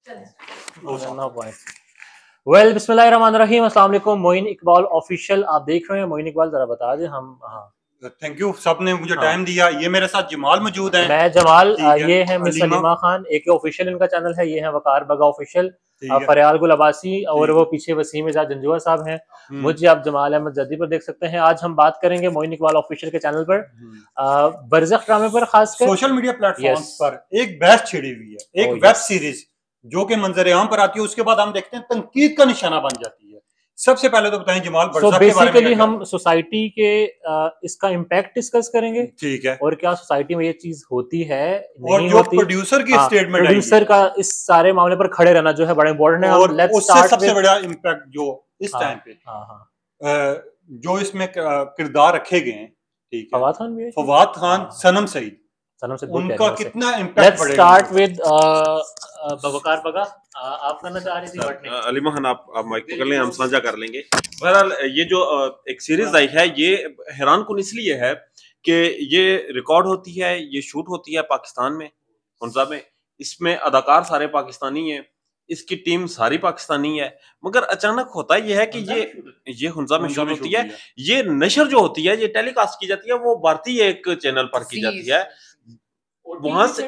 Well बिस्मिल्लाहिर्रहमानिर्रहीम, अस्सलाम वालेकुम। मोइन इकबाल ऑफिशियल आप देख रहे हैं। मोइन इकबाल जरा बता दें हम। हाँ, थैंक यू, सबने मुझे टाइम दिया। ये मेरे साथ जमाल मौजूद है। मैं जमाल, ये है मिस अलीमा खान, एक ऑफिशियल इनका चैनल है। ये है वकार बगा ऑफिशियल, फरियाल गुल अब्बासी, और वो पीछे वसीम इजाज जंजुआ साहब हैं। मुझे आप जमाल अहमद जद्दी पर देख सकते हैं। आज हम बात करेंगे मोइन इकबाल ऑफिशियल के चैनल पर बरज़ख ड्रामे पर, खासकर सोशल मीडिया प्लेटफॉर्म्स पर एक बहस छिड़ी हुई है। एक वेब सीरीज जो कि मंजर आम पर आती है, उसके बाद हम देखते हैं तनकीद का निशाना बन जाती है। सबसे पहले तो बताएं जमाल, बेसिकली हम सोसाइटी के इसका इम्पैक्ट डिस्कस करेंगे, ठीक है, और क्या सोसाइटी में ये चीज होती है, और जो प्रोड्यूसर की स्टेटमेंट, प्रोड्यूसर का इस सारे मामले पर खड़े रहना जो है बड़ा इंपॉर्टेंट है। और उससे सबसे बड़ा इम्पैक्ट जो इस टाइम पे जो इसमें किरदार रखे गए हैं, ठीक है, फवाद खान, सनम सईद, उनका कितना impact let's start with Waqar Baga. आप करना चाह रही थी? अलीमा खान, आप माइक पकड़ लें, हम साझा कर लेंगे। बहरहाल ये जो एक सीरीज आई है, ये हैरान कुन इसलिए है कि ये रिकॉर्ड होती है, ये शूट होती है पाकिस्तान में, हुंजा में। इसमें अदाकार सारे पाकिस्तानी हैं, इसकी टीम सारी पाकिस्तानी है। मगर अचानक होता यह है कि ये हुंजा में शूट होती है। ये नशर जो होती है, ये टेलीकास्ट की जाती है, वो भारतीय एक चैनल पर की जाती है। वहां से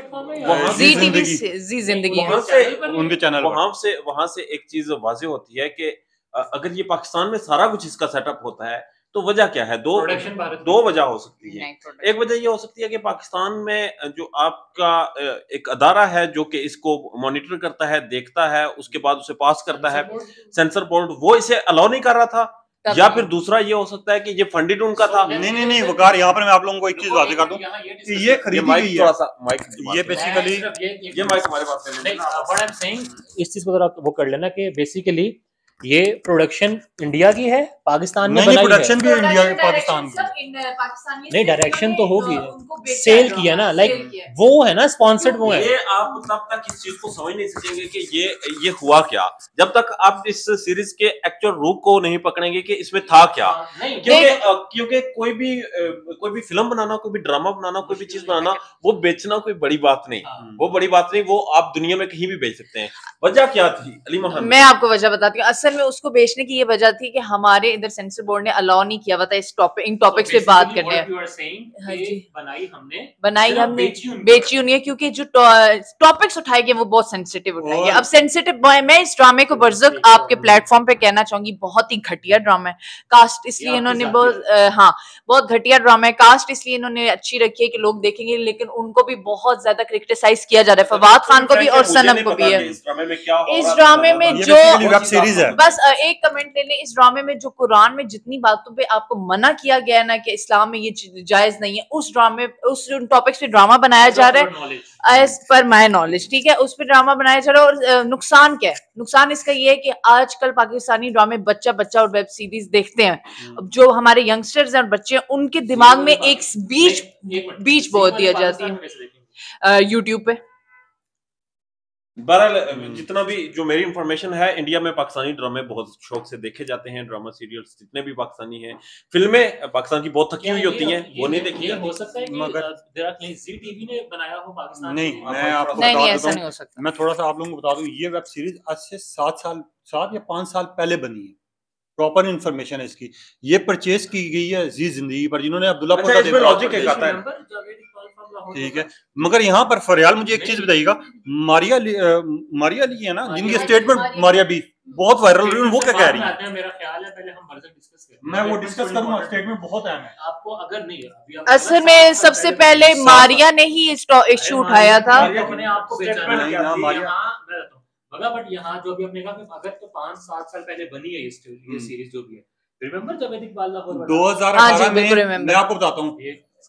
एक चीज वाज़ेह होती है कि अगर ये पाकिस्तान में सारा कुछ इसका सेटअप होता है तो वजह क्या है? दो वजह हो सकती है। एक वजह ये हो सकती है कि पाकिस्तान में जो आपका एक अदारा है जो कि इसको मॉनिटर करता है, देखता है, उसके बाद उसे पास करता है, सेंसर बोर्ड, वो इसे अलाउ नहीं कर रहा था। या फिर दूसरा ये हो सकता है कि ये फंडेड उनका था। नहीं वकार, यहाँ पर मैं आप लोगों को एक चीज वाज़ेह कर दूं कि ये खरीदी गई है। माइक ये बेसिकली ये माइक हमारे पास नहीं, व्हाट आई एम सेइंग, इस चीज को जरा वो कर लेना कि बेसिकली ये प्रोडक्शन इंडिया की है, पाकिस्तान में बनाई है। प्रोडक्शन भी इंडिया पाकिस्तान की नहीं, डायरेक्शन तो होगी, सेल किया ना, लाइक वो है ना, स्पॉन्सर्ड वो है। ये आप तब तक इस चीज को समझ नहीं सकेंगे कि ये हुआ क्या, जब तक आप इस सीरीज के एक्चुअल रूप को नहीं पकड़ेंगे कि इसमें था क्या। क्योंकि कोई भी फिल्म बनाना, कोई भी ड्रामा बनाना, कोई भी चीज बनाना, वो बेचना कोई बड़ी बात नहीं, वो बड़ी बात नहीं, वो आप दुनिया में कहीं भी बेच सकते हैं। वजह क्या थी अलीमा खान? मैं आपको वजह बताती हूँ। असल में उसको बेचने की ये वजह थी कि हमारे इधर सेंसर बोर्ड ने अलाउ नहीं किया हुआ था इन टॉपिक्स पे बात करने। बनाई हमने बेची हुई है, क्योंकि जो टॉपिक्स उठाए गए वो बहुत सेंसिटिव उठाए गए। अब सेंसिटिव, मैं इस ड्रामे को बरज़ख आपके प्लेटफॉर्म पे कहना चाहूंगी, बहुत ही घटिया ड्रामा है। कास्ट इसलिए इन्होंने बहुत घटिया ड्रामा है। कास्ट इसलिए इन्होंने अच्छी रखी है कि लोग देखेंगे, लेकिन उनको भी बहुत ज्यादा क्रिटिसाइज किया जा रहा है, फवाद खान को भी और सनम को भी है। इस ड्रामे में जो वेब सीरीज है, बस एक कमेंट ले लें, इस ड्रामे में जो कुरान में जितनी बातों पे आपको मना किया गया है ना कि इस्लाम में ये जायज नहीं है, उस टॉपिक्स पे ड्रामा बनाया जा रहा है एज पर माय नॉलेज, ठीक है। उस पे ड्रामा बनाया जा रहा है। और नुकसान क्या है? नुकसान इसका ये है कि आजकल पाकिस्तानी ड्रामे बच्चा और वेब सीरीज देखते हैं। अब जो हमारे यंगस्टर्स हैं और बच्चे, उनके दिमाग में एक बीच बहुत दिया जाती है यूट्यूब पे। बहरहाल जितना भी जो मेरी इंफॉर्मेशन है, इंडिया में पाकिस्तानी ड्रामे बहुत शौक से देखे जाते हैं। ड्रामा सीरियल्स जितने भी पाकिस्तानी हैं, फिल्में पाकिस्तान की बहुत थकी हुई होती हैं, वो नहीं देखी जाती। हो सकता है कि ज़ी टीवी ने बनाया हो पाकिस्तान। नहीं, मैं आपको नहीं, ऐसा नहीं हो सकता। मैं थोड़ा सा आप लोगों को बता दूं, ये वेब सीरीज आज से 7 या 5 साल पहले बनी है। प्रॉपर इन्फॉर्मेशन है इसकी। ये परचेज की गई है जी जिंदगी पर, जिन्होंने अब्दुल्ला लॉजिक है आता है, ठीक है। मगर यहाँ पर फरियाल मुझे एक चीज बताइएगा, मारिया ली है ना, जिनकी स्टेटमेंट मारिया भी बहुत वायरल हो रही है, वो क्या कह रही है? मेरा ख्याल है पहले हम वर्जन डिस्कस करें। मैं वो डिस्कस करूंगा, स्टेटमेंट बहुत अहम है। आपको अगर नहीं है, असल में सबसे पहले मारिया ने ही इशू उठाया था। बट यहाँ जो भी आपने कहा कि अगर तो 5-7 साल पहले बनी है ये सीरीज जो भी है, रिमेंबर जब 2018 में, मैं आपको बताता हूँ,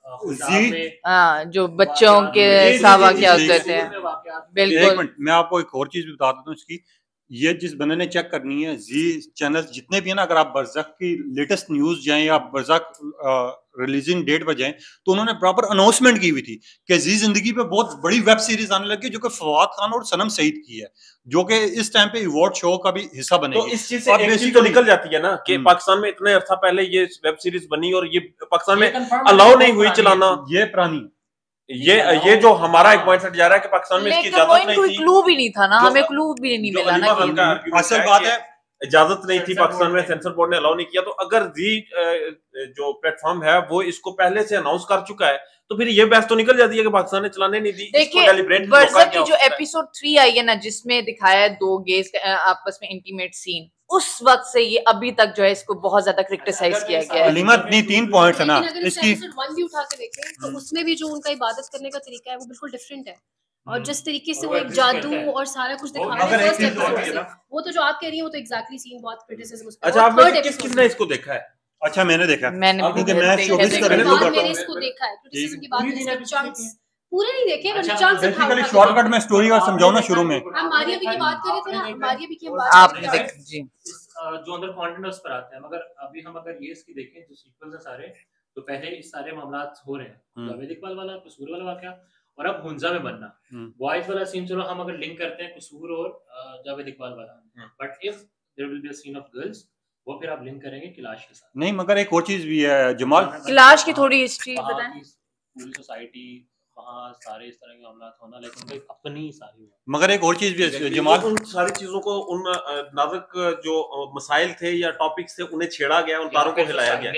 जो बच्चों के सावा क्या होते थे। बिल्कुल, मैं आपको एक और चीज भी बता देता हूँ इसकी। ये जिस बंदे ने चेक करनी है, जी चैनल जितने भी है ना, अगर आप बरज़ख की लेटेस्ट न्यूज जाएं या बरज़ख रिलीजिंग डेट पर जाएं, तो उन्होंने प्रॉपर अनाउंसमेंट की हुई थी कि जी जिंदगी पे बहुत बड़ी वेब सीरीज आने लगी, जो कि फवाद खान और सनम सईद की है, जो कि इस टाइम पे अवार्ड शो का भी हिस्सा बनेगी। तो इस चीज से एक चीज तो निकल जाती है ना कि पाकिस्तान में इतने अर्सा पहले ये वेब सीरीज बनी और ये पाकिस्तान में अलाउ नहीं हुई चलाना। ये पुरानी ये जो हमारा एक पॉइंट जा रहा है कि पाकिस्तान में इसकी इजाजत नहीं थी, क्लू भी नहीं था ना, हमें क्लू भी नहीं मिला ना कि असल बात है इजाजत नहीं थी पाकिस्तान में, सेंसर बोर्ड ने अलाउ नहीं किया। तो अगर जी जो प्लेटफॉर्म है वो इसको पहले से अनाउंस कर चुका है तो फिर ये बहस तो निकल जाती है कि पाकिस्तान ने चलाने नहीं दी। देखिए बरज़क की जो एपिसोड 3 आई है ना, जिसमें दिखाया है 2 गेज आपस में इंटीमेट सीन, उस वक्त से ये अभी तक जो है इसको बहुत ज्यादा क्रिटिसाइज किया गया है। लिमत नहीं 3 पॉइंट्स है ना इसकी। एपिसोड 1 भी उठा के देखें तो उसमें भी जो उनका इबादत करने का तरीका है वो बिल्कुल डिफरेंट है, और जिस तरीके से वो एक जादू और सारा कुछ दिखा रहे हैं फर्स्ट एपिसोड से, वो तो जो आप कह रही हैं वो तो एग्जैक्टली सीन बहुत क्रिटिसिज्म उस पे। अच्छा, आप किसने इसको देखा है? अच्छा मैंने देखा, मैंने क्योंकि मैं शोबिस का रिव्यू करता हूं, मैंने इसको देखा है। क्रिटिसिज्म की बात है, इसके चंक्स पूरे नहीं देखे, बट चंक्स बेसिकली शॉर्टकट में स्टोरी और समझाओ ना शुरू में। हम मारिया भी की बात कर रहे थे ना, मारिया भी की हम बात आप कर रहे थे जी जो अंदर कंटेंट उस पर आते हैं, मगर अभी हम अगर ये इसकी देखें जो सीक्वल्स हैं सारे, तो पहले इस सारे मामलात हो रहे हैं, जावेद इकबाल वाला कसूर वाला वाकया, और अब हुंजा में बनना बॉयज वाला सीन। चलो हम अगर लिंक करते हैं कसूर और जावेद इकबाल वाला, but if there will be a scene of girls, वो फिर आप लिंक करेंगे किलाश के साथ। नहीं मगर एक और चीज भी है जमाल, किलाश की थोड़ी हिस्ट्री बताएं। पूरी सोसाइटी वहाँ सारे इस तरह के मामलात होना, लेकिन उनकी अपनी सारी, मगर एक और चीज भी है जमाल, उन सारी चीजों को, उन नाजुक जो मसाइल थे या टॉपिक्स थे उन्हें छेड़ा गया, उन तारों को हिलाया गया।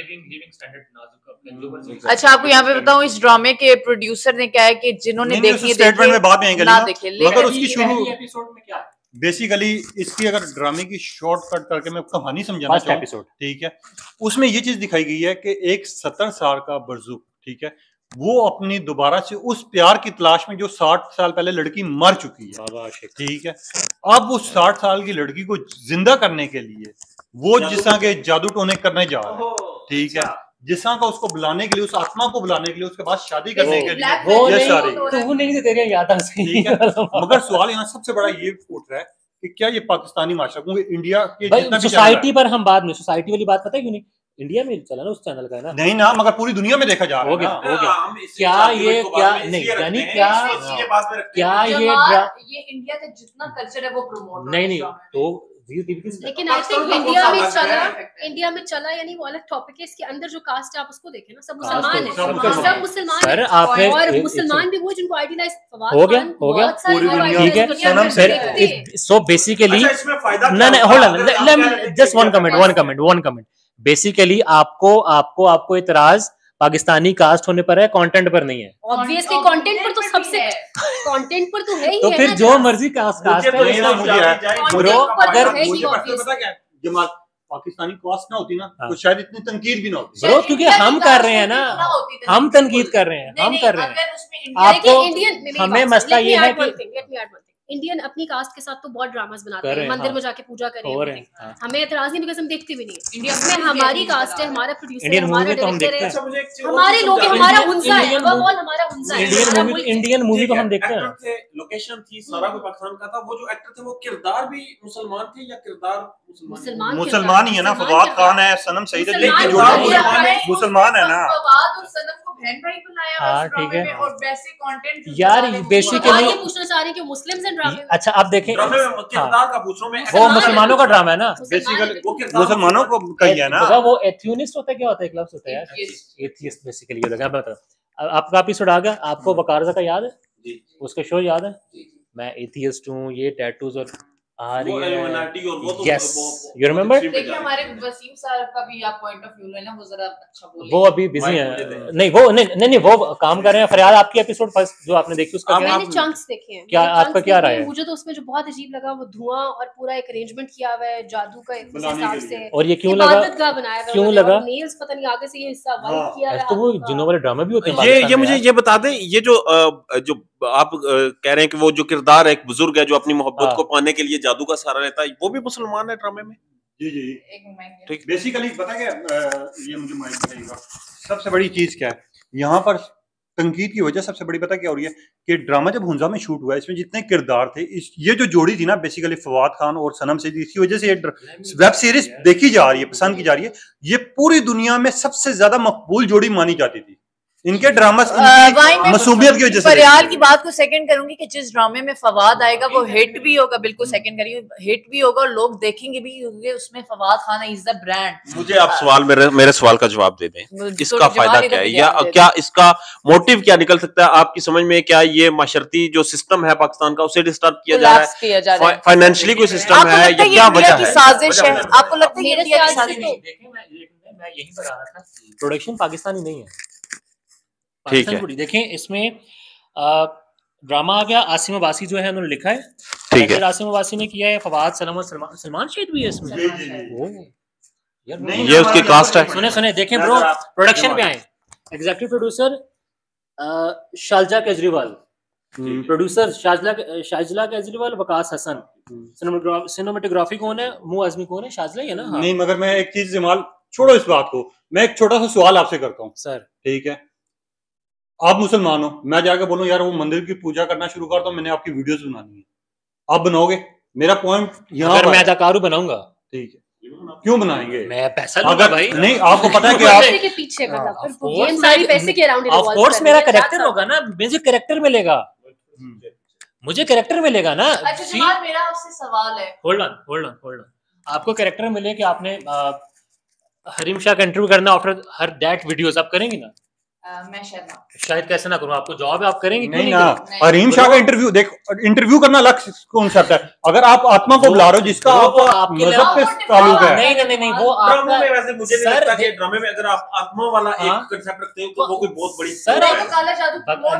अच्छा आपको यहाँ पे बताऊं, इस ड्रामे के प्रोड्यूसर ने क्या है कि जिन्होंने देखी है स्टेटमेंट में बाद में आएंगे, मगर उसकी शुरू एपिसोड में क्या है बेसिकली इसकी अगर ड्रामे की शॉर्टकट करके मैं कहानी समझाना चाहूँ, ठीक है, उसमें ये चीज दिखाई गई है कि एक 70 साल का बरजुक, ठीक है, वो अपनी दोबारा से उस प्यार की तलाश में जो 60 साल पहले लड़की मर चुकी है, ठीक है, अब उस 60 साल की लड़की को जिंदा करने के लिए वो जिस तरह के जादू टोने करने जा रहा है, ठीक है, जिस तरह का उसको बुलाने के लिए, उस आत्मा को बुलाने के लिए, उसके बाद शादी करने के लिए, वो ये नहीं, सारी तो वो नहीं तेरे याद आ ठीक है। मगर सवाल यहाँ सबसे बड़ा ये उठ रहा है कि क्या ये पाकिस्तानी माशरा, क्योंकि इंडिया के जितना भी सोसाइटी पर हम बाद में, सोसाइटी वाली बात पता है क्यों नहीं, इंडिया में चला ना उस चैनल का है ना, नहीं ना, मगर पूरी दुनिया में देखा जा रहा है। हो गया क्या ये क्या नहीं, यानी क्या ये इंडिया का जितना कल्चर है वो प्रमोट नहीं तो लेकिन आई थिंक इंडिया में चला यानी वो अलग टॉपिक है। इसके अंदर जो कास्ट है आप उसको देखें ना, सब मुसलमान है, सब मुसलमान है, और मुसलमान भी वो जिनको आइडियलाइज हो गया पूरी दुनिया, ठीक है। So basically hold on, just one comment, basically आपको इतराज पाकिस्तानी कास्ट होने पर है, कंटेंट पर नहीं है। ऑब्वियसली कंटेंट पर तो सबसे कंटेंट पर तो है ही, तो है फिर ना, जो मर्जी कास्ट है मुझे ब्रो, अगर पता क्या जमाल पाकिस्तानी कास्ट ना होती ना तो शायद इतनी तनकीद भी ना होती ब्रो, क्योंकि हम कर रहे हैं ना, हम तनकीद कर रहे हैं, हम कर रहे हैं। आपको हमें मसला ये है कि इंडियन अपनी कास्ट के साथ तो बहुत ड्रामास बनाते हैं, मंदिर में जाके पूजा करें, हमें एतराज नहीं, बिकॉज़ हम देखते भी नहीं है। इंडिया में हमारी कास्ट है, हमारा प्रोड्यूसर है, हमारा डायरेक्टर है, हमारे लोग हैं, हमारा हुंसा है, हमारा हुंसा है। इंडियन मूवी को हम देखते हैं, लोकेशन थी सारा कोई पाकिस्तान का था, वो जो एक्टर थे वो किरदार भी मुसलमान थे या किरदार मुसलमान ही है ना, फवाद खान है, सनम सईद है, मुसलमान है ना, हाँ ठीक है यार, बेसिकली पूछना चाह रहे हैं कि मुस्लिम्स हैं ड्रामे में। अच्छा अब देखें, किरदार का पूछ रहा हूं मैं, वो मुसलमानों का ड्रामा है ना, बेसिकली मुसलमानों को कही है ना, वो एथियोनिस्ट होता है, क्या होता है, एक लफ्ज़ होता है यार, एथियस्ट बेसिकली ये लगा। बता आपका एपिसोड आ गया, आपको वकारजा का याद है, उसके शो याद है, मैं एथियस्ट हूँ, ये टैटूज और आ रही है, यस यू रिमेंबर। देखिए हमारे वसीम साहब का भी आप पॉइंट ऑफ व्यू लेना, वो जरा अच्छा बोले, वो अभी बिजी है, नहीं वो नहीं वो काम कर रहे हैं। फरियाद आपकी एपिसोड फर्स्ट जो आपने देखी उसका मैंने चंक्स देखे हैं, क्या आपका क्या राय है? मुझे तो उसमें जो बहुत अजीब लगा वो धुआं और पूरा एक अरेंजमेंट किया हुआ है जादू का हिसाब से, और ये क्यों लगा, क्यों लगा नेल्स पता नहीं आगे से ये हिस्सा वाइट किया है, तो वो जिन्हों वाले ड्रामा भी होते हैं। ये मुझे ये बता दें, ये जो आप कह रहे हैं कि वो जो किरदार है, एक बुजुर्ग है जो अपनी मोहब्बत को पाने के लिए जादू का सहारा लेता है, वो भी मुसलमान है ड्रामे में? जी ठीक। बेसिकली पता क्या ये मुझे माइंड बताइएगा, सबसे बड़ी चीज क्या है यहाँ पर तनकीद की वजह, सबसे बड़ी पता क्या हो रही है कि ड्रामा जब हुंजा में शूट हुआ है, इसमें जितने किरदार थे, ये जो जोड़ी थी ना बेसिकली फवाद खान और सनम सईद, इसी वजह से वेब सीरीज देखी जा रही है, पसंद की जा रही है। ये पूरी दुनिया में सबसे ज्यादा मकबूल जोड़ी मानी जाती थी, इनके ड्रामा मासूमियत की वजह से। फरियाल की बात को सेकंड करूंगी कि जिस ड्रामे में फवाद आएगा वो हिट भी होगा, बिल्कुल सेकंड करिए, हिट भी होगा और लोग देखेंगे भी, क्योंकि उसमें Fawad Khan is the brand. मुझे आप सवाल मेरे सवाल का जवाब दे दें, इसका फायदा क्या है, या क्या इसका मोटिव क्या निकल सकता है आपकी समझ में? क्या ये माशरती जो सिस्टम है पाकिस्तान का उसे डिस्टर्ब किया जा रहा है, फाइनेंशियली कोई सिस्टम है, या क्या वजह है? साजिश है, आपको लगता है इंडिया की साजिश? मैं यही बता रहा था, प्रोडक्शन पाकिस्तानी नहीं है, ठीक है। देखें इसमें ड्रामा आ गया, आसिम अब्बासी जो है उन्होंने लिखा है, ठीक है, आसिम अब्बासी ने किया है, फवाद सलमान शेख भी है इसमें। ये उसकी कास्ट है। सुने देखें ब्रो, प्रोडक्शन पे आए, executive producer Sharja Kejriwal, producer Shajla Kejriwal, Waqas Hasan, cinematography कौन है, मुंह आजमी कौन है, शाजला ही है ना? हाँ। नहीं, मगर मैं एक चीज जमाल, छोड़ो इस बात को, मैं एक छोटा सा सवाल आपसे करता हूँ सर। ठीक है, आप मुसलमान हो, मैं जाकर बोलूं यार वो मंदिर की पूजा करना शुरू कर दो, मैंने आपकी वीडियोस बनानी है, आप बनाओगे? मेरा पॉइंट यहाँ अगर मैं अदाकारू बनाऊंगा, ठीक है, क्यों बनाएंगे? मैं पैसा लूंगा भाई। नहीं, आपको पता है कि आप के पीछे सारी पैसे के अराउंड ऑफ कोर्स मेरा कैरेक्टर होगा ना, मुझे कैरेक्टर मिलेगा, मुझे कैरेक्टर मिलेगा ना। अच्छा मेरा आपसे सवाल है, होल्ड ऑन, आपको कैरेक्टर मिले कि आपने हरीम शाह का इंटरव्यू करना आफ्टर हर दैट वीडियोस, आप करेंगी ना? मैं शायद कैसे ना करूं, आपको जॉब है, आप करेंगे? नहीं ना, हरीम शाह का इंटरव्यू देख, इंटरव्यू करना अलग कॉन्सेप्ट है। अगर आप आत्मा को बुला रहे हो जिसका आपके मजहब पे ताल्लुक है, नहीं वो आपका, वैसे मुझे नहीं लगता कि ड्रामे में अगर आप आत्मा वाला एक कांसेप्ट रखते हो तो वो कोई बहुत बड़ी सर काला जादू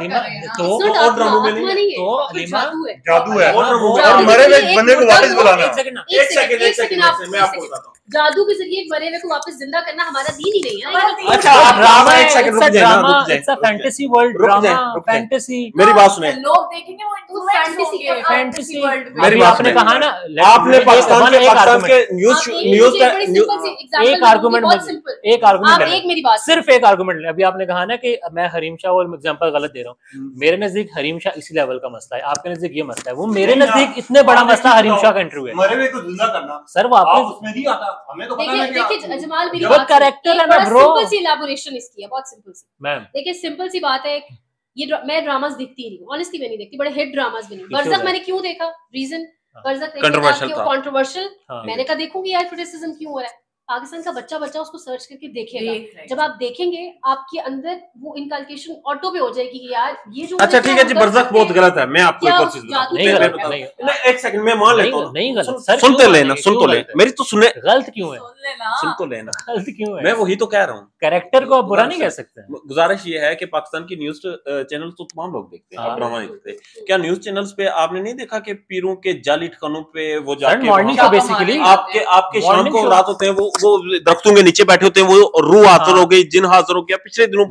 तो ड्रामों में नहीं, तो अलीमा जादू है और मरे हुए बंदे को वापस बुलाना। एक सेकंड मैं आपको बताता हूँ, जादू के जरिए मरे हुए को वापस जिंदा करना हमारा दीन ही नहीं है। अच्छा ड्रामा, एक सेकंड रुक जाए, it's a fantasy world drama, fantasy. मेरी बात सुने, लोग देखेंगे वो फैंटेसी वर्ल्ड में। मेरी आपने कहा ना, आपने पाकिस्तान के न्यूज़ एक आर्गुमेंट मेरी बात सिर्फ एक आर्गुमेंट, अभी आपने कहा ना कि मैं हरीम शाह और एग्जांपल गलत दे रहा हूँ, मेरे नजदीक हरीम शाह इसी लेवल का मसला है, आपके नजदीक ये मसला है, वो मेरे नजदीक इतने बड़ा मसला हरीम शाह का इंटरव्यू है। मरे हुए को जिंदा करना सर वो आपने उसमें नहीं आता, हमें तो पता है कि देखिए जमाल मेरी वो कैरेक्टर है ना ब्रो, सिंपल सी इलैबोरेशन इसकी है, बहुत सिंपल सी। मैम देखिए सिंपल सी बात है, ये मैं ड्रामास देखती नहीं, ऑनेस्टली मैं नहीं देखती, बड़े हिट ड्रामास भी नहीं। बरज़ख मैंने क्यों देखा, रीजन बरज़ख कंट्रोवर्शियल, मैंने कहा देखूंगी यार क्रिटिसिज्म क्यों हो रहा है, पाकिस्तान का बच्चा उसको सर्च करके देखेगा, जब आप देखेंगे आपके अंदर वो इनकल्केशन ऑटो पे हो जाएगी कि यार ये जो। अच्छा ठीक है जी, बरज़ख बहुत गलत है, मैं आपको एक और चीज बताऊं, एक सेकंड मैं मान लेता हूं, नहीं गलत, सुन तो ले मेरी तो सुने, गलत क्यों है, सुन तो लेना, गलत क्यों है, मैं वही तो कह रहा हूँ, कैरेक्टर को आप बुरा नहीं कह सकते। गुजारिश ये है कि पाकिस्तान की न्यूज चैनल तो तमाम लोग देखते हैं, ड्रामा नहीं देखते, क्या न्यूज चैनल्स पे आपने नहीं देखा कि पीरों के जाली ठिकानों पे वो जाके मॉर्निंग शो बेसिकली आपके शाम को रात होते हैं, वो दरख्तों के नीचे बैठे होते हैं, वो रूह हाजिर हो गई, जिन हाजिर हो गया, पिछले दिनों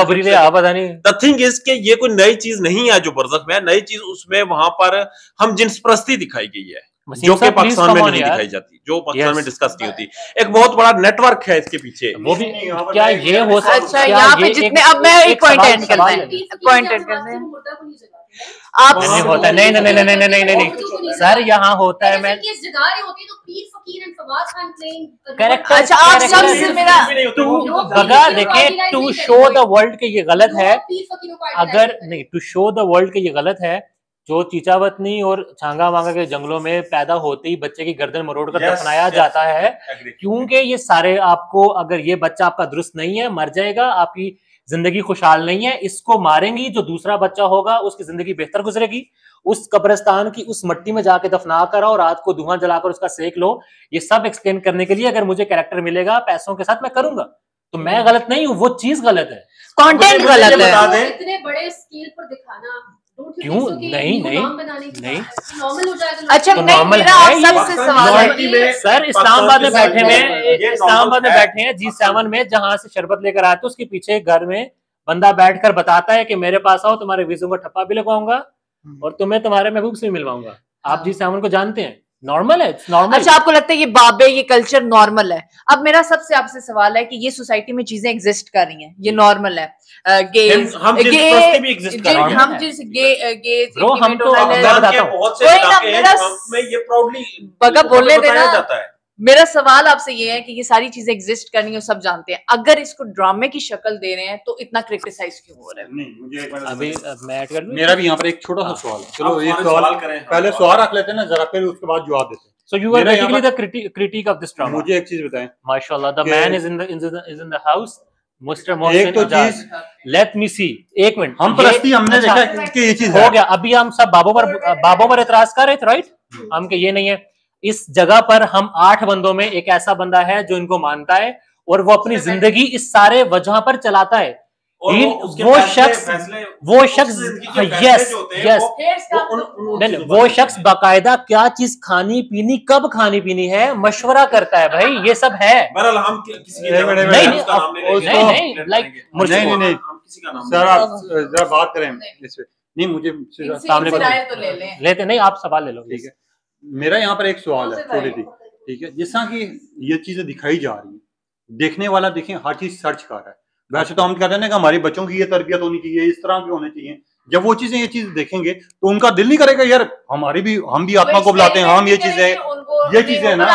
द थिंग इज के ये कोई नई चीज नहीं है जो बरज़ख में है, नई चीज उसमें वहां पर हम जिन्स परस्ती दिखाई गई है जो कि पाकिस्तान में नहीं दिखाई जाती, जो पाकिस्तान में डिस्कस नहीं होती, एक बहुत बड़ा नेटवर्क है इसके पीछे, वो भी क्या ये हो सकता है? अच्छा यहाँ पे जितने, अब मैं एक पॉइंट ऐड करना है, पॉइंट ऐड करना है, आप नहीं होता, नहीं सर यहाँ होता है, मैं करेक्टर, अच्छा आप सब मेरा बगा देखे, टू शो द वर्ल्ड के ये गलत है, अगर नहीं टू शो द वर्ल्ड के ये गलत है, जो चीचावतनी और छांगा मांगा के जंगलों में पैदा होते ही बच्चे की गर्दन मरोड़ कर दफनाया जाता है, क्योंकि ये सारे आपको, अगर ये बच्चा आपका दुरुस्त नहीं है मर जाएगा, आपकी जिंदगी खुशहाल नहीं है, इसको मारेंगी, जो दूसरा बच्चा होगा उसकी जिंदगी बेहतर गुजरेगी, उस कब्रिस्तान की उस मट्टी में जाके दफना कर और रात को धुआं जलाकर उसका सेक लो, ये सब एक्सप्लेन करने के लिए अगर मुझे कैरेक्टर मिलेगा पैसों के साथ मैं करूंगा, तो मैं गलत नहीं हूँ, वो चीज गलत है, कंटेंट गलत है, इतने बड़े स्केल पर दिखाना क्यों नहीं नॉर्मल हो जाएगा। अच्छा तो नॉर्मल मेरा आप सबसे सवाल है, सर इस्लामाबाद में बैठे हैं, इस्लामाबाद में बैठे हैं G7 में, जहां से शरबत लेकर आते उसके पीछे घर में बंदा बैठकर बताता है कि मेरे पास आओ, तुम्हारे वीजों का ठप्पा भी लगवाऊंगा और तुम्हें तुम्हारे महबूब से भी मिलवाऊंगा, आप G7 को जानते हैं, नॉर्मल है, नॉर्मल। अच्छा आपको लगता है ये बाबे, ये कल्चर नॉर्मल है? अब मेरा सबसे आपसे सवाल है कि ये सोसाइटी में चीजें एग्जिस्ट कर रही हैं, ये नॉर्मल है, हम जिस बस्ती में एग्जिस्ट कर रहे हैं, हम जिस गे ब्रो हम तो बहुत से इलाके हैं जिसमें ये प्राउडली बगा बोलने देना, मेरा सवाल आपसे ये है कि ये सारी चीजें एग्जिस्ट करनी है, सब जानते हैं, अगर इसको ड्रामे की शक्ल दे रहे हैं तो इतना क्रिटिसाइज क्यों हो रहा है? नहीं, मुझे एक बार अभी मैं ऐड कर लूं? मेरा भी यहाँ पर एक छोटा सा सवाल है। चलो एक सवाल करें, पहले सवाल रख लेते हैं ना जरा, फिर उसके बाद जवाब देते हैं। So you are basically the critique of this drama. मुझे एक चीज बताएं, माशाल्लाह, the man is in the house, Mr. Mohsin Ajaz. Let me see, एक मिनट, हम परस्ती हमने देखा कि ये चीज हो गया। अभी हम सब बाबों पर एतराज कर रहे थे, राइट? हम के ये नहीं है। इस जगह पर हम 8 बंदों में एक ऐसा बंदा है जो इनको मानता है और वो अपनी जिंदगी इस सारे वजह पर चलाता है। वो शख्स बाकायदा क्या चीज खानी पीनी, कब खानी पीनी है, मशवरा करता है भाई, ये सब है। जरा बात करें इस पे। नहीं, मुझे सामने लेते नहीं, आप सवाल ले लो। ठीक है, मेरा यहाँ पर एक सवाल है थोड़ी सी, ठीक है। जिस तरह की ये चीजें दिखाई जा रही है, देखने वाला देखें हर चीज सर्च कर रहा है। वैसे तो हम कहते हैं ना कि हमारी बच्चों की ये तरबियत होनी चाहिए, इस तरह की होनी चाहिए। जब वो चीजें ये चीज देखेंगे तो उनका दिल नहीं करेगा यार हमारी भी, हम भी आत्मा को बुलाते हैं, हम ये चीजें है ना।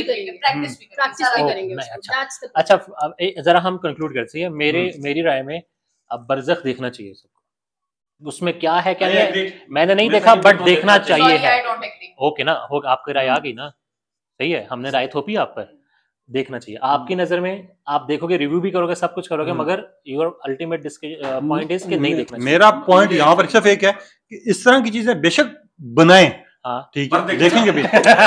अच्छा, जरा हम कंक्लूड करते हैं। मेरी राय में अब बरज़ख देखना चाहिए सबको। उसमें क्या है क्या नहीं मैंने नहीं देखा, बट देखना चाहिए है। ओके ना, हो आपकी राय आ गई ना, सही है, हमने राय थोपी आप पर, देखना चाहिए। आपकी नजर में आप देखोगे, रिव्यू भी करोगे, सब कुछ करोगे, मगर योर अल्टीमेट पॉइंट इज कि नहीं देखना चाहिए। मेरा पॉइंट यहाँ पर सिर्फ एक है कि इस तरह की चीजें बेशक बनाएं, ठीक है, देखेंगे भी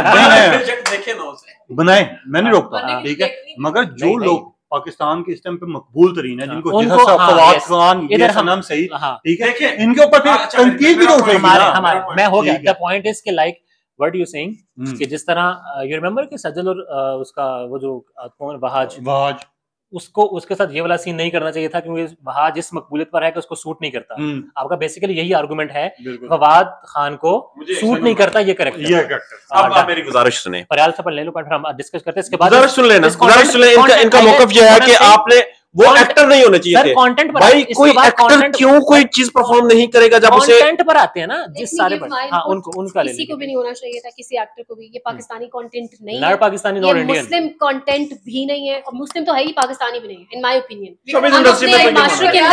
बनाएं, मैं नहीं रोकता, ठीक है, मगर जो लोग पाकिस्तान के इस टाइम पे मकबूल तरीन है, जिनको फवाद खान ये सनम सही, ठीक है, इनके ऊपर फिर तनकीद भी तो उठेगी ना। मैं हो गया, द पॉइंट इज कि लाइक व्हाट यू सेइंग कि जिस तरह यू रिमेंबर कि सजल और उसका वो जो कौन वहाज उसको उसके साथ ये वाला सीन नहीं करना चाहिए था, क्योंकि वहाज इस मकबूलियत पर है कि उसको सूट नहीं करता। आपका बेसिकली यही आर्गुमेंट है, फवाद खान को सूट नहीं करता ये करेक्टर। अब आप मेरी गुजारिश सुने, फरियाल से लेलो, पर हम डिस्कस करते हैं इसके बाद। गुजारिश सुन लेना, इनका मौक़िफ़ ये है कि आपने वो एक्टर नहीं होने चाहिए थे भाई। कोई एक्टर क्यों कोई चीज परफॉर्म नहीं करेगा जब उसे कंटेंट पर आते हैं ना, जिस सारे पर उनका किसी को भी नहीं होना चाहिए था, किसी एक्टर को भी। ये पाकिस्तानी कंटेंट नहीं है, पाकिस्तानी ये मुस्लिम कंटेंट भी नहीं है, और मुस्लिम तो है ही, पाकिस्तानी भी नहीं है, इन माय ओपिनियन। हम माशरे के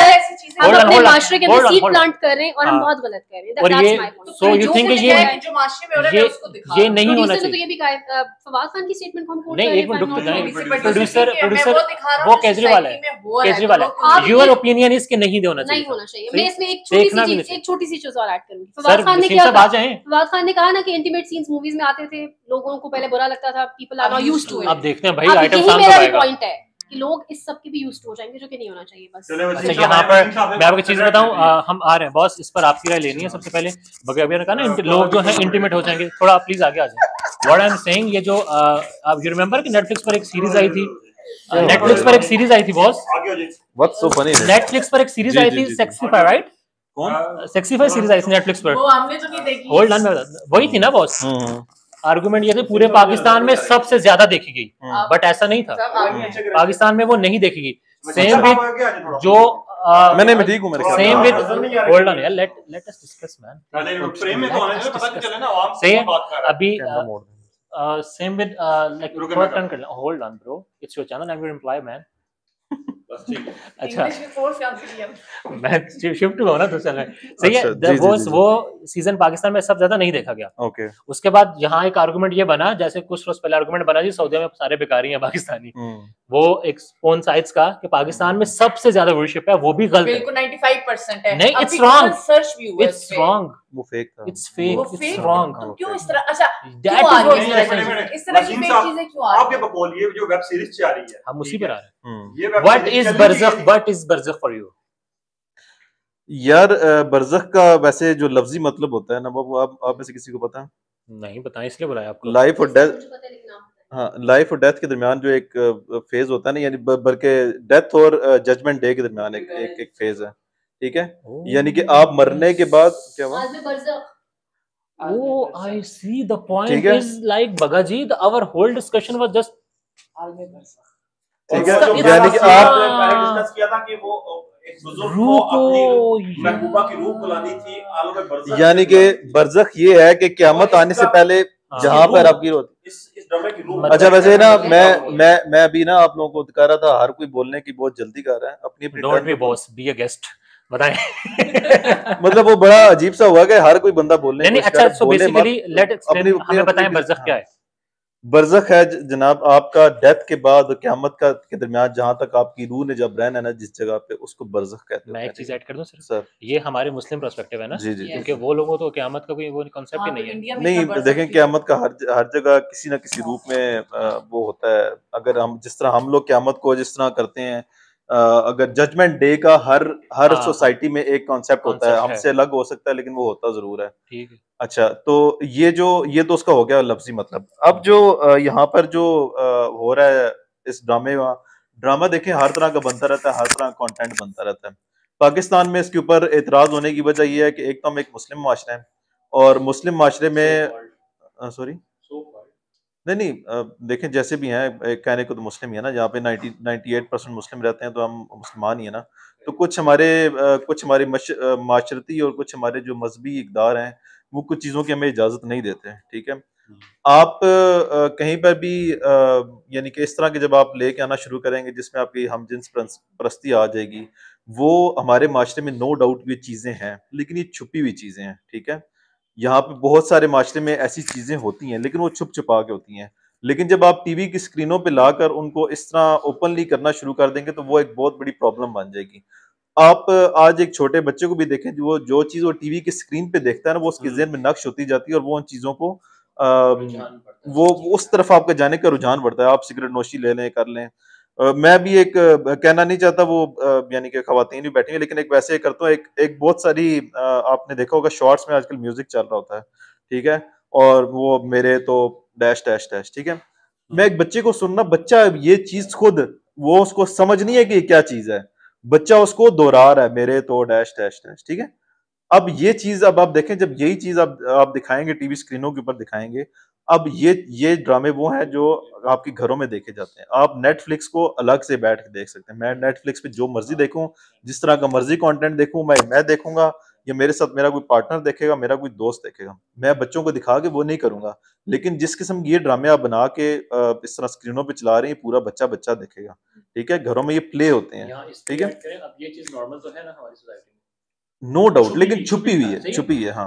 अंदर सीड प्लांट कर रहे हैं और हम बहुत गलत कर रहे हैं। और ये सो यू थिंक ये नहीं होना चाहिए। तो ये भी फवाद खान की स्टेटमेंट को हम नहीं, एक मिनट रुक जाएं। प्रोड्यूसर वो केजरीवाल है, केजरीवाल है। योर ओपिनियन इसके नहीं होना चाहिए। मैं इसमें एक छोटी सी चीज और ऐड करूंगी। फवाद खान ने क्या कहा? फवाद खान ने कहा ना कि इंटीमेट सीन्स मूवीज में आते थे, लोगों को पहले बुरा लगता था, people are not used to it. अब देखते हैं भाई, आइटम सॉन्ग मेरा पॉइंट है कि लोग इस सब के भी यूज्ड हो जाएंगे, जो कि नहीं होना चाहिए बस। अच्छा, यहाँ पर मैं आपको चीज बताऊं, हम आ रहे हैं बॉस, इस पर आपकी राय लेनी है सबसे पहले। बगैर ने कहा ना लोग जो है इंटीमेट हो जाएंगे, थोड़ा प्लीज आगे आ जाए। व्हाट आई एम सेइंग, ये जो आप यू रिमेंबर कि नेटफ्लिक्स पर एक सीरीज आई थी, नेटफ्लिक्स पर एक सीरीज आई थी boss, what's so funny, Netflix पर एक सीरीज आई थी सेक्सीफाई, राइट? कौन सेक्सीफाई सीरीज आई थी नेटफ्लिक्स पर? वो हमने तो नहीं देखी। होल्ड ऑन, वही थी ना बॉस। आर्गुमेंट ये थे पूरे पाकिस्तान में सबसे ज्यादा देखी गई, बट ऐसा नहीं था, पाकिस्तान में वो नहीं देखी गई। सेम विद जो मैंने मैं ठीक हूं, मेरे सेम विद होल्ड ऑन यार, let us discuss man. Frame में तो आने दो, पता चले ना आवाम से बात कर रहा है। अभी same with like turn कर hold on bro, it's your channel, I'm your employee man। अच्छा मैं शिफ्ट हुआ ना दूसरे में, सही है। वो सीजन पाकिस्तान में सब ज्यादा नहीं देखा गया। ओके, उसके बाद यहाँ एक आर्गुमेंट ये बना, जैसे कुछ रोज पहले आर्गुमेंट बना जी सऊदी में सारे बेकारी हैं पाकिस्तानी, वो एक स्पोन साइड्स का कि पाकिस्तान में सबसे ज्यादा व्यूअरशिप है, वो भी गलत है। बिल्कुल 95% है। नहीं, it's wrong, search view it's wrong, वो फेक था, इट्स फेक, इट्स रॉन्ग। क्यों इस तरह? अच्छा, इस तरह की फेक चीजें क्यों आ रही हैं? आप ये बोलिए जो वेब सीरीज चल रही है, हम उसी पर आ रहे हैं। व्हाट इज बरज़ख फॉर यू? यार बरज़ख का वैसे जो लफ्जी मतलब होता है ना, वो आप में से किसी को पता है? नहीं बताएं, इसलिए बुलाया आपको। लाइफ और डेथ, हाँ, लाइफ और डेथ के दरमियान जो एक फेज होता है ना, यानी बल्कि डेथ और जजमेंट डे के दरमियान एक फेज है, ठीक है? यानी कि आप मरने के बाद क्या हुआ? Oh, I see. The point is like Bagaji, our whole discussion was just ठीक है, यानी कि आप डिस्कस किया था कि वो एक बुजुर्ग को अपनी महबूबा की रूह बुलानी थी आलम बरज़ख, यानी कि बरज़ख ये है कि क़यामत आने से पहले जहाँ पर आपकी होती। इस ड्रामे की रूह। अच्छा वैसे ना मैं अभी ना आप लोगों को दिखा रहा था, हर कोई बोलने की बहुत जल्दी कर रहा है, अपनी अपनी don't be boss, be a guest, बताएं। मतलब वो बड़ा अजीब सा हुआ कि हर कोई बंदा बोलने नहीं, अच्छा सो बेसिकली लेट एक्सप्लेन, हमें बताएं बरज़ख क्या है। बरज़ख है जनाब आपका डेथ के बाद क़यामत का के दरमियान जहाँ तक आपकी रूह ने जब रहना है ना जिस जगह पे, उसको बरज़ख कहते हैं। मैं एक चीज ऐड कर दूं सर, ये हमारे मुस्लिम पर्सपेक्टिव है ना, जी जी, क्योंकि वो लोगों तो क़यामत का कोई वो कॉन्सेप्ट ही नहीं है। नहीं देखें क़यामत का हर जगह किसी ना किसी रूप में वो होता है। अगर हम जिस तरह हम लोग क़यामत को जिस तरह करते हैं, अगर जजमेंट डे का हर सोसाइटी में एक कॉन्सेप्ट होता है, हमसे अलग हो सकता है लेकिन वो होता जरूर है। ठीक है। अच्छा तो ये तो उसका हो गया लफ्जी मतलब। अब जो यहाँ पर जो हो रहा है इस ड्रामा देखें हर तरह का बनता रहता है, हर तरह का कंटेंट बनता रहता है। पाकिस्तान में इसके ऊपर एतराज होने की वजह यह है कि एक तो हम एक मुस्लिम माशरा है और मुस्लिम माशरे में सॉरी नहीं देखें जैसे भी हैं, कहने को तो मुस्लिम ही है ना, जहाँ पे 98% मुस्लिम रहते हैं तो हम मुसलमान ही है ना। तो कुछ हमारे माशरती और कुछ हमारे जो मजहबी इक़दार हैं वो कुछ चीज़ों की हमें इजाज़त नहीं देते हैं। ठीक है, आप कहीं पर भी यानी कि इस तरह के जब आप लेके आना शुरू करेंगे जिसमें आपकी हमजिन्स परस्ती आ जाएगी, वो हमारे माशरे में नो डाउट ये चीज़ें हैं, लेकिन ये छुपी हुई चीज़ें हैं। ठीक है, यहाँ पे बहुत सारे माशरे में ऐसी चीज़ें होती हैं लेकिन वो छुप छुपा के होती हैं। लेकिन जब आप टीवी की स्क्रीनों पे लाकर उनको इस तरह ओपनली करना शुरू कर देंगे तो वो एक बहुत बड़ी प्रॉब्लम बन जाएगी। आप आज एक छोटे बच्चे को भी देखें, जो चीज़ वो टीवी की स्क्रीन पे देखता है ना, वो उसके ज़हन में नक्श होती जाती है और वो उन चीज़ों को वो उस तरफ आपका जाने का रुझान बढ़ता है। आप सिगरेट नोशी ले लें, कर लें। मैं भी एक कहना नहीं चाहता वो यानी कि खवातीन भी बैठी हैं, लेकिन एक वैसे करता हूँ, एक बहुत सारी आपने देखा होगा शॉर्ट्स में आजकल म्यूजिक चल रहा होता है। ठीक है, और वो मेरे तो डैश डैश डैश। ठीक है, मैं एक बच्चे को सुनना, बच्चा ये चीज खुद वो उसको समझ नहीं है कि क्या चीज है, बच्चा उसको दोहरा रहा है, मेरे तो डैश डैश डैश। ठीक है, अब ये चीज अब आप देखें, जब यही चीज आप दिखाएंगे टीवी स्क्रीनों के ऊपर दिखाएंगे, अब ये ड्रामे वो हैं जो आपके घरों में देखे जाते हैं। आप नेटफ्लिक्स को अलग से बैठ के देख सकते हैं। मैं नेटफ्लिक्स पे जो मर्जी देखूं, जिस तरह का मर्जी कंटेंट देखूं, मैं देखूंगा, या मेरे साथ मेरा कोई पार्टनर देखेगा, मेरा कोई दोस्त देखेगा। मैं बच्चों को दिखा के वो नहीं करूंगा, लेकिन जिस किस्म की ये ड्रामे आप बना के इस तरह स्क्रीनों पे चला रहे हैं, पूरा बच्चा बच्चा देखेगा। ठीक है, घरों में ये प्ले होते हैं। ठीक है, अब ये चीज नॉर्मल तो है ना हमारी सोसाइटी में, नो डाउट, लेकिन छुपी हुई है। हाँ,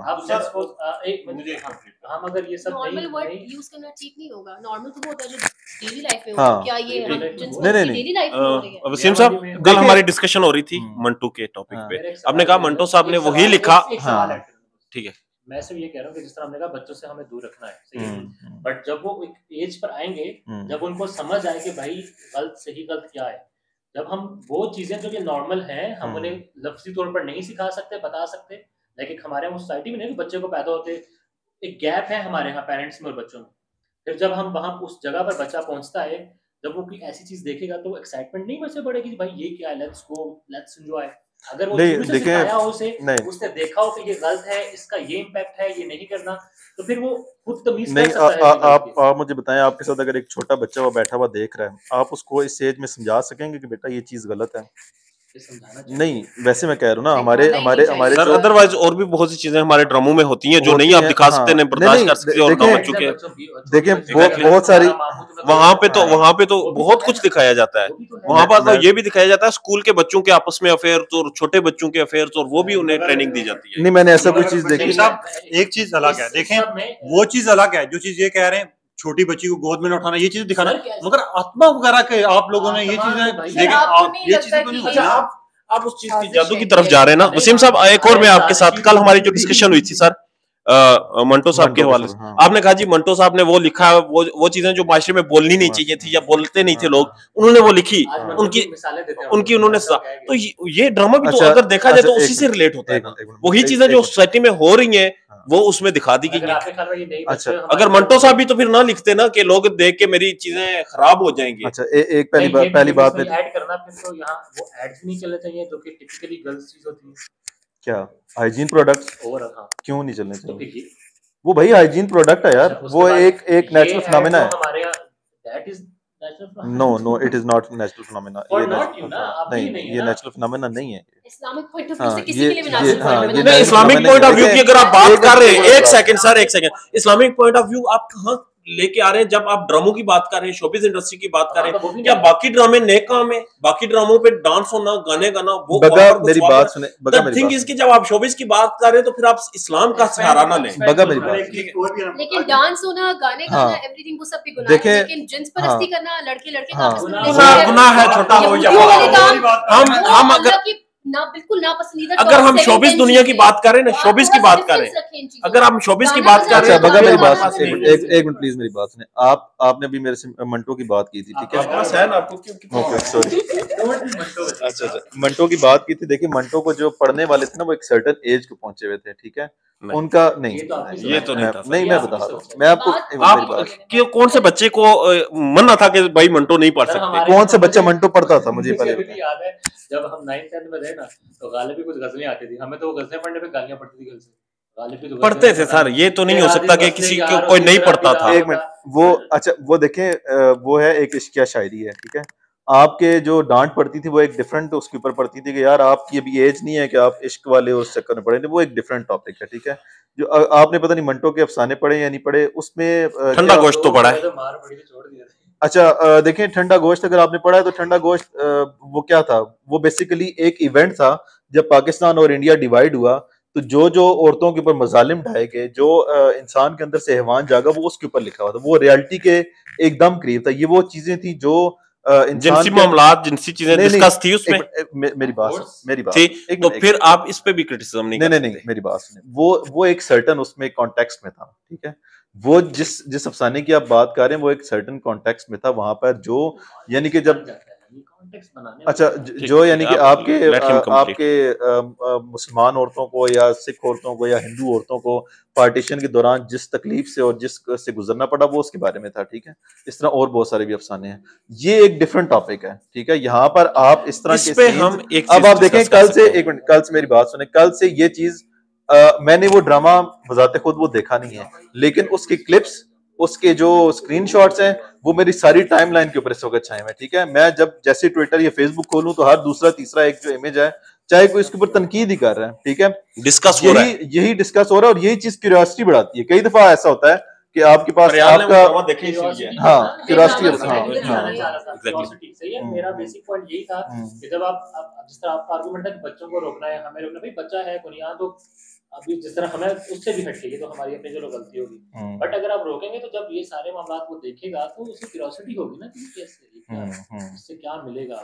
हम अगर ये सब नॉर्मल वर्ड यूज करना ठीक नहीं होगा। नॉर्मल तो होता है जो डेली लाइफ में हाँ, होता है। क्या ये हम नहीं डेली लाइफ में हो रही है? वसीम साहब, कल हमारी डिस्कशन हो रही थी मंटू के टॉपिक पे, आपने कहा मंटो साहब ने वही लिखा। ठीक है, मैं सिर्फ ये कह रहा हूँ कि जिस तरह हमने कहा बच्चों से हमें दूर रखना है, सही है, बट जब वो एक एज पर आएंगे, जब उनको समझ आए कि भाई गलत सही गलत क्या है, जब हम वो चीजें जो कि नॉर्मल हैं हम उन्हें लफ्जी तौर पर नहीं सिखा सकते, बता सकते, लेकिन हमारे यहाँ सोसाइटी में नहीं, कि बच्चे को पैदा होते एक गैप है हमारे यहाँ पेरेंट्स में और बच्चों में। फिर जब हम वहाँ उस जगह पर बच्चा पहुंचता है, जब वो कोई ऐसी चीज देखेगा तो एक्साइटमेंट नहीं वैसे बढ़ेगी कि भाई ये क्या है, लेट्स गो, लेट्स एंजॉय। अगर वो सिखाया हो उसे, उसने देखा हो कि ये गलत है, इसका ये इम्पैक्ट है, ये नहीं करना, तो फिर वो खुद तमीज कर सकता है। आप मुझे बताएं, आपके साथ अगर एक छोटा बच्चा वो बैठा हुआ देख रहा है, आप उसको इस एज में समझा सकेंगे कि बेटा ये चीज गलत है? नहीं, वैसे मैं कह रहा हूँ ना, हमारे सर अदरवाइज और भी बहुत सी चीजें हमारे ड्रामों में होती हैं जो नहीं आप दिखा सकते, नहीं बर्दाश्त कर सकते, और बच्चों के देखें बहुत सारी वहाँ पे तो बहुत कुछ दिखाया जाता है। वहाँ पर तो ये भी दिखाया जाता है स्कूल के बच्चों के आपस में अफेयर और छोटे बच्चों के अफेयर, और वो भी उन्हें ट्रेनिंग दी जाती है। नहीं, मैंने ऐसा कोई चीज देखी। साहब एक चीज अलग है, देखें वो चीज अलग है, जो चीज ये कह रहे हैं छोटी बच्ची को गोद में न उठाना, ये चीज दिखाना, मगर आत्मा वगैरह के आप लोगों ने ये चीजें देखें, ये चीजें तो नहीं होती। आप उस चीज की जादू की तरफ जा रहे हैं ना वसीम साहब। एक और मैं आपके साथ, कल हमारी जो डिस्कशन हुई थी सर मंटो साहब के हवाले से, आपने कहा जी मंटो साहब ने वो लिखा, वो चीजें जो माशरे में बोलनी नहीं चाहिए थी या बोलते नहीं थे लोग, उन्होंने वो लिखी, उनकी उन्होंने, तो ये ड्रामा भी तो अगर देखा जाए तो उसी से रिलेट होता है ना। वही चीजें जो सोसाइटी में हो रही हैं वो उसमें दिखा दी गई है। अच्छा, अगर मंटो साहब भी तो फिर ना लिखते ना कि लोग देख के मेरी चीजें खराब हो जाएंगी। अच्छा, एक पहली बात में ऐड करना, फिर तो यहाँ वो एड्स नहीं चलने चाहिए जो कि टिपिकली गर्ल्स चीज होती है। क्या हाइजीन प्रोडक्ट्स क्यों नहीं चलने चाहिए? वो भाई हाइजीन प्रोडक्ट है यार, वो एक नेचुरल फिनोमेना है। हमारे यहाँ that is no no it is not natural phenomena, ये नहीं, ये नेचुरल फिनोमेना नहीं है। इस्लामिक पॉइंट ऑफ व्यू से किसी के लिए भी नेचुरल ये phenomena Islamic point of view की अगर आप बात कर रहे हैं, एक सेकंड सर, एक second, Islamic point of view आप कहाँ लेके आ रहे हैं? जब आप ड्रामों की बात कर रहे हैं, शोबिस इंडस्ट्री की बात कर रहे हैं, क्या बाकी ड्रामे नेक काम है? बाकी ड्रामों पे डांस होना, गाने गाना, वो बगा मेरी बात सुने, बगा मेरी थिंग इसकी जब आप शोबिस की बात कर रहे हैं तो फिर आप इस्लाम का सहारा ना लें। बगा मेरी बात, लेकिन डांस होना, गाने गाना, एवरीथिंग वो सब भी गुनाह है, लेकिन जिन्स परस्ती करना, लड़के लड़के का आपस में गुनाह है, छोटा हो या बड़ा। हम अगर ना बिल्कुल ना पसंदीदा, अगर हम शोबिस दुनिया की बात करें ना, शोबिस की बात करें, अगर हम शोबिस की बात कर रहे हैं, बगा मेरी बात, एक मिनट प्लीज मेरी बात सुने। आपने अभी मेरे से मंटो की बात की थी, ठीक है? ओके सॉरी, अच्छा, मंटो की बात की थी। देखिए मंटो को जो पढ़ने वाले थे ना, वो एक सर्टेन एज को पहुंचे हुए थे, ठीक है? उनका नहीं, ये तो नहीं था, नहीं मैं बता रहा हूँ, मैं आपको आप कौन से बच्चे को मना था कि भाई मंटो नहीं पढ़ सकते? कौन से बच्चा मंटो पढ़ता था, मुझे पहले याद है जब हम 9th-10th में थे ना, तो गालिब भी कुछ गजलें आती थी, हमें तो वो गजलें पढ़ने पे गालियां पड़ती थी घर से। गालिब भी तो पढ़ते थे सर, ये तो नहीं हो सकता कि किसी को कोई नहीं पढ़ता था। एक मिनट, वो अच्छा वो देखें, वो है एक इश्किया शायरी है, ठीक है? आपके जो डांट पड़ती थी वो एक डिफरेंट उसके ऊपर पड़ती थी कि यार आपकी अभी एज नहीं है कि आप इश्क वाले उस चक्कर में पढ़े थे, वो एक डिफरेंट टॉपिक है, ठीक है? जो आपने पता नहीं मंटो के अफसाने पढ़े या नहीं पढ़े, उसमें ठंडा गोश्त तो पढ़ा है। अच्छा देखें, ठंडा गोश्त अगर आपने पढ़ा है तो ठंडा गोश्त वो क्या था, वो बेसिकली एक इवेंट था जब पाकिस्तान और इंडिया डिवाइड हुआ, तो जो औरतों के ऊपर मजालिम ढाए गए, जो इंसान के अंदर से हैवान जागा, वो उसके ऊपर लिखा हुआ था, वो रियलिटी के एकदम करीब था। ये वो चीजें थी जो जिनसी मामलात, जिनसी चीजें डिस्कस थी उसमें। मेरी बात थी, तो फिर आप इस पे भी क्रिटिसिज्म नहीं कर सकते। नहीं, मेरी बात सुनिए, वो एक सर्टेन उसमें कॉन्टेक्स्ट में था, ठीक है? वो जिस अफसाने की आप बात कर रहे हैं वो एक सर्टेन कॉन्टेक्स्ट में था, वहां पर जो यानी कि जब अच्छा जो यानी कि आपके मुसलमान औरतों को या सिख औरतों को या हिंदू औरतों को पार्टीशन के दौरान जिस तकलीफ से और जिस से गुजरना पड़ा, वो उसके बारे में था, ठीक है? इस तरह और बहुत सारे भी अफसाने हैं, ये एक डिफरेंट टॉपिक है, ठीक है? यहाँ पर आप इस तरह के हम अब आप देखें, कल से एक मिनट, कल से मेरी बात सुने, कल से ये चीज मैंने वो ड्रामा बजाते खुद वो देखा नहीं है, लेकिन उसके क्लिप्स, उसके जो स्क्रीनशॉट्स हैं, वो मेरी सारी टाइमलाइन के ऊपर इस वक्त छाए हुए हैं, ठीक है? मैं जब जैसे ट्विटर या फेसबुक खोलूं तो हर दूसरा तीसरा एक जो इमेज है, चाहे कोई इसके ऊपर तनकीद ही कर रहा है, ठीक है? डिस्कस हो रहा है, यही डिस्कस हो रहा है, और यही चीज क्यूरियोसिटी बढ़ाती है। कई दफा ऐसा होता है कि आपके पास आपका मेरा बेसिक पॉइंट यही था कि जब आप जिस तरह आपका आर्गुमेंट है कि बच्चों को रोकना है, हमें रोकना, भाई बच्चा है कुनिया, तो अभी जिस तरह हमें उससे भी हटेगी तो हमारी अपनी जो गलती होगी, बट अगर आप रोकेंगे तो जब ये सारे मामला वो देखेगा तो उसकी क्यूरियोसिटी होगी ना कि कैसे इससे क्या मिलेगा।